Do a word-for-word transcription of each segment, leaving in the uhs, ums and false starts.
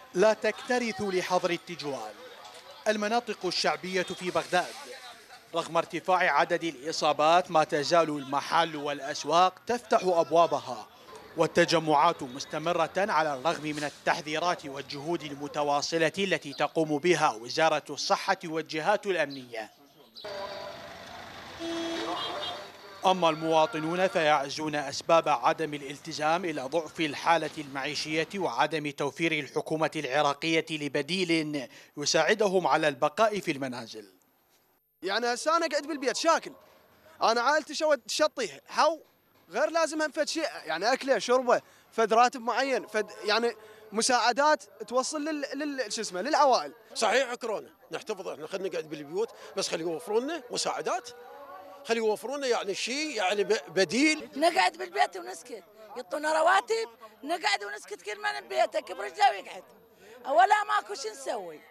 لا تكترث لحظر التجوال. المناطق الشعبية في بغداد رغم ارتفاع عدد الإصابات ما تزال المحال والأسواق تفتح أبوابها، والتجمعات مستمرة على الرغم من التحذيرات والجهود المتواصلة التي تقوم بها وزارة الصحة والجهات الأمنية. أما المواطنون فيعزون أسباب عدم الالتزام إلى ضعف الحالة المعيشية وعدم توفير الحكومة العراقية لبديل يساعدهم على البقاء في المنازل. يعني هسه أنا قاعد بالبيت شاكل، أنا عائلتي شوت شطيه حو غير لازم هم فد شيء، يعني أكله شربه فد راتب معين، فد يعني مساعدات توصل لل, لل... شو اسمه للعوائل. صحيح كورونا نحتفظ، احنا خلينا نقعد بالبيوت بس خلي يوفرون لنا مساعدات، خلي يوفرون لنا يعني شيء يعني بديل. نقعد بالبيت ونسكت، يعطونا رواتب نقعد ونسكت، كل من ببيته برجله ويقعد، ولا ماكو شو نسوي.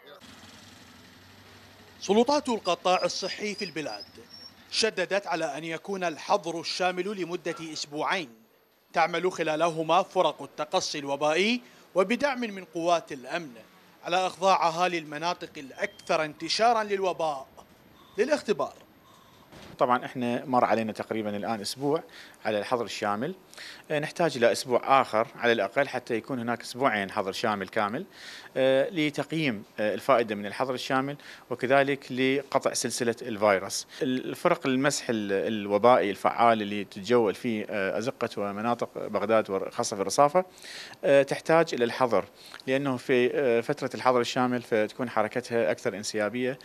سلطات القطاع الصحي في البلاد شددت على أن يكون الحظر الشامل لمدة أسبوعين تعمل خلالهما فرق التقصي الوبائي وبدعم من قوات الأمن على إخضاع أهالي المناطق الأكثر انتشارا للوباء للاختبار. طبعا احنا مر علينا تقريبا الان اسبوع على الحظر الشامل، نحتاج الى اسبوع اخر على الاقل حتى يكون هناك اسبوعين حظر شامل كامل لتقييم الفائده من الحظر الشامل وكذلك لقطع سلسله الفيروس. الفرق المسح الوبائي الفعال اللي تتجول في ازقه ومناطق بغداد وخاصه في الرصافه تحتاج الى الحظر، لانه في فتره الحظر الشامل فتكون حركتها اكثر انسيابيه.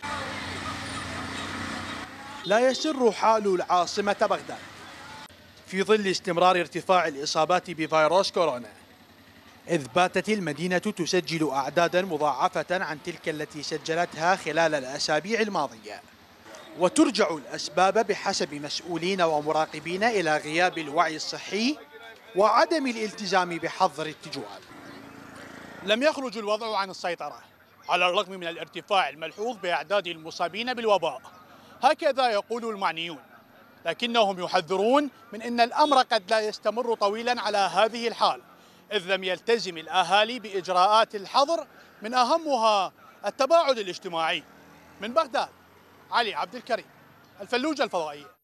لا يسر حال العاصمة بغداد في ظل استمرار ارتفاع الإصابات بفيروس كورونا، إذ باتت المدينة تسجل أعدادا مضاعفة عن تلك التي سجلتها خلال الأسابيع الماضية، وترجع الأسباب بحسب مسؤولين ومراقبين إلى غياب الوعي الصحي وعدم الالتزام بحظر التجوال. لم يخرج الوضع عن السيطرة على الرغم من الارتفاع الملحوظ بأعداد المصابين بالوباء، هكذا يقول المعنيون، لكنهم يحذرون من أن الأمر قد لا يستمر طويلا على هذه الحال، إذ لم يلتزم الأهالي بإجراءات الحظر من أهمها التباعد الاجتماعي. من بغداد علي عبد الكريم، الفلوجة الفضائية.